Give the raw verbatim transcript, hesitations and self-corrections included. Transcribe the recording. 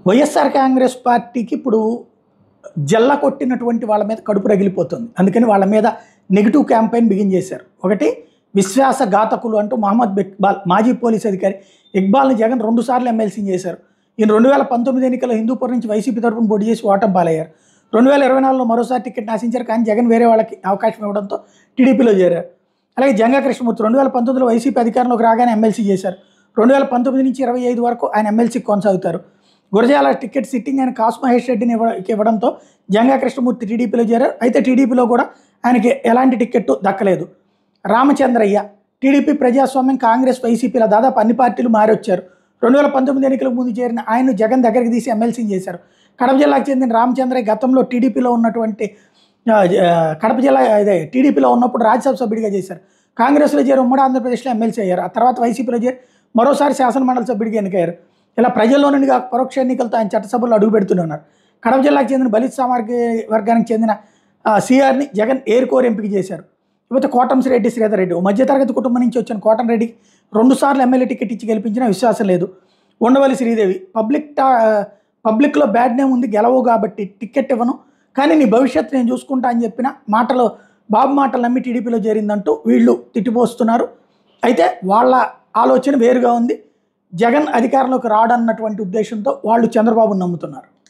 వైఎస్ఆర్ కాంగ్రెస్ పార్టీకి ఇప్పుడు జల్ల కొట్టినటువంటి వాళ్ళ మీద కడుపు రగిలిపోతుంది. అందుకని వాళ్ళ మీద నెగిటివ్ క్యాంపెయిన్ బిగిన్ చేశారు. ఒకటి విశ్వాసఘాతకులు అంటూ మహమ్మద్ ఇక్బాల్ మాజీ పోలీస్ అధికారి ఇక్బాల్ని జగన్ రెండు సార్లు ఎమ్మెల్సీ చేశారు. ఈయన రెండు వేల పంతొమ్మిది ఎన్నికల్లో హిందూపూర్ నుంచి వైసీపీ తరఫున పోటీ చేసి ఓటమి పాలయ్యారు. రెండు వేల ఇరవై నాలుగులో మరోసారి టికెట్ ఆశించారు, కానీ జగన్ వేరే వాళ్ళకి అవకాశం ఇవ్వడంతో టీడీపీలో చేరారు. అలాగే జంగా కృష్ణమూర్తి రెండు వేల పంతొమ్మిదిలో వైసీపీ అధికారంలోకి రాగానే ఎమ్మెల్సీ చేశారు. రెండు వేల పంతొమ్మిది నుంచి ఇరవై ఐదు వరకు ఆయన ఎమ్మెల్సీ కొనసాగుతారు. గురజాల టికెట్ సిట్టింగ్ ఆయన కాసు మహేష్ రెడ్డిని ఇవ్వ ఇవ్వడంతో జంగా కృష్ణమూర్తి టీడీపీలో చేరారు. అయితే టీడీపీలో కూడా ఆయనకి ఎలాంటి టికెట్ దక్కలేదు. రామచంద్రయ్య టీడీపీ ప్రజాస్వామ్యం కాంగ్రెస్ వైసీపీల దాదాపు అన్ని పార్టీలు మారొచ్చారు. రెండు వేల పంతొమ్మిది ఎన్నికలకు ముందు చేరిన ఆయన జగన్ దగ్గరికి తీసి ఎమ్మెల్సీ చేశారు. కడప జిల్లాకు చెందిన రామచంద్రయ్య గతంలో టీడీపీలో ఉన్నటువంటి కడప జిల్లా అదే టీడీపీలో ఉన్నప్పుడు రాజ్యసభ సభ్యుడిగా చేశారు. కాంగ్రెస్లో చేరి ఉమ్మడి ఆంధ్రప్రదేశ్లో ఎమ్మెల్సీ అయ్యారు. ఆ తర్వాత వైసీపీలో చేరి మరోసారి శాసనమండలి సభ్యుడిగా ఎన్నికయ్యారు. ఇలా ప్రజల్లో నుండి పరోక్ష ఎన్నికలతో ఆయన చట్టసభలో అడుగు పెడుతున్నారు. కడప జిల్లాకు చెందిన బలిత సామాజిక వర్గానికి చెందిన సిఆర్ని జగన్ ఏరుకోరు ఎంపిక చేశారు. ఇకపోతే కోటంరెడ్డి శ్రీధర్ రెడ్డి మధ్యతరగతి కుటుంబం నుంచి వచ్చిన కోటంరెడ్డికి రెండు సార్లు ఎమ్మెల్యే టికెట్ ఇచ్చి గెలిపించిన విశ్వాసం లేదు. ఉండవల్లి శ్రీదేవి పబ్లిక్ పబ్లిక్లో బ్యాడ్ నేమ్ ఉంది, గెలవు కాబట్టి టికెట్ ఇవ్వను, కానీ నీ భవిష్యత్తు నేను చూసుకుంటా అని చెప్పిన మాటలు బాబు మాటలు నమ్మి టీడీపీలో చేరిందంటూ వీళ్ళు తిట్టిపోస్తున్నారు. అయితే వాళ్ళ ఆలోచన వేరుగా ఉంది. జగన్ అధికారంలోకి రాడన్నటువంటి ఉద్దేశంతో వాళ్ళు చంద్రబాబును నమ్ముతున్నారు.